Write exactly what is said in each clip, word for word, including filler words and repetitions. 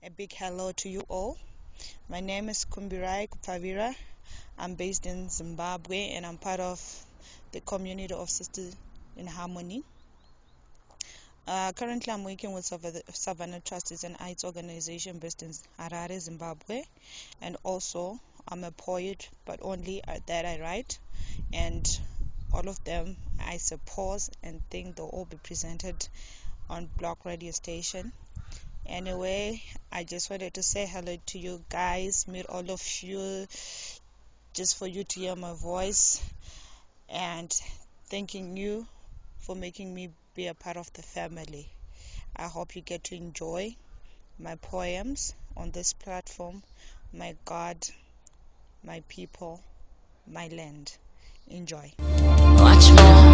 A big hello to you all. My name is Kumbirai Kupavira. I'm based in Zimbabwe and I'm part of the community of Sisters in Harmony. Uh, currently I'm working with Savannah Trust, is an AIDS organization based in Harare, Zimbabwe, and also I'm a poet, but only that I write, and all of them I support and think they'll all be presented on Block Radio Station. Anyway, I just wanted to say hello to you guys, meet all of you, just for you to hear my voice, and thanking you for making me be a part of the family. I hope you get to enjoy my poems on this platform. My God, my people, my land. Enjoy. Watch more.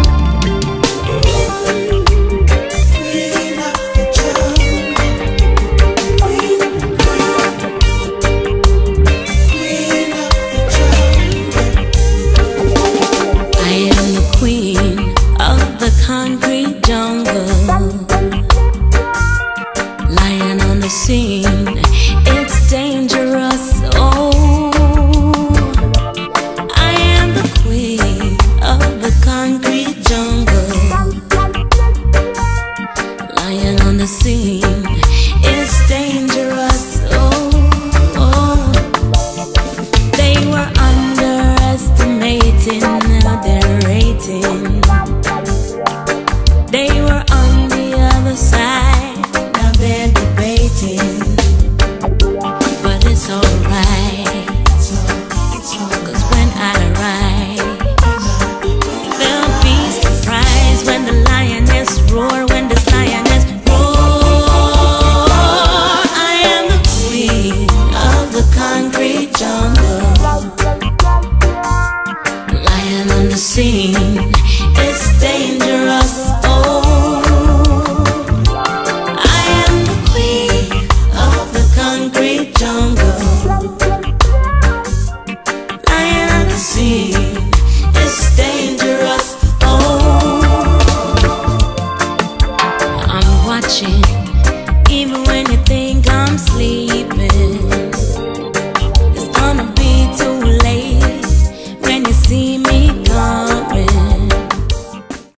Concrete jungle, lying on the scene.